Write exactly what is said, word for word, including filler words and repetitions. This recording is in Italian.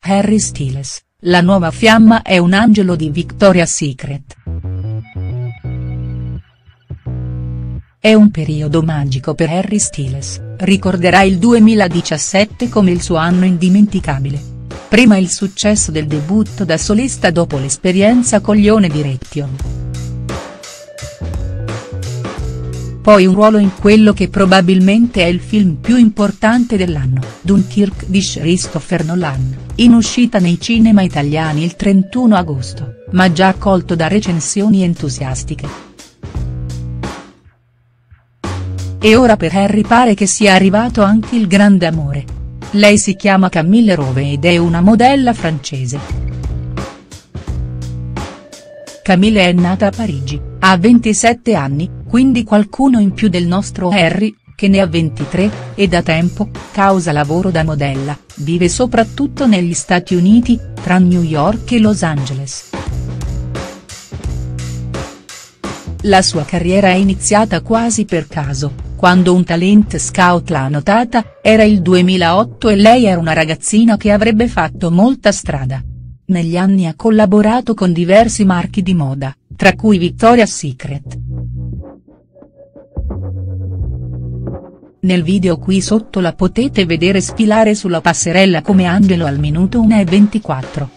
Harry Styles, la nuova fiamma è un angelo di Victoria's Secret. È un periodo magico per Harry Styles, ricorderà il duemiladiciassette come il suo anno indimenticabile. Prima il successo del debutto da solista dopo l'esperienza con gli One Direction. Poi un ruolo in quello che probabilmente è il film più importante dell'anno, Dunkirk di Christopher Nolan, in uscita nei cinema italiani il trentuno agosto, ma già accolto da recensioni entusiastiche. E ora per Harry pare che sia arrivato anche il grande amore. Lei si chiama Camille Rove ed è una modella francese. Camille è nata a Parigi, ha ventisette anni, quindi qualcuno in più del nostro Harry, che ne ha ventitré, e da tempo, causa lavoro da modella, vive soprattutto negli Stati Uniti, tra New York e Los Angeles. La sua carriera è iniziata quasi per caso, quando un talent scout l'ha notata, era il duemilaotto e lei era una ragazzina che avrebbe fatto molta strada. Negli anni ha collaborato con diversi marchi di moda, tra cui Victoria's Secret. Nel video qui sotto la potete vedere sfilare sulla passerella come angelo al minuto uno e ventiquattro.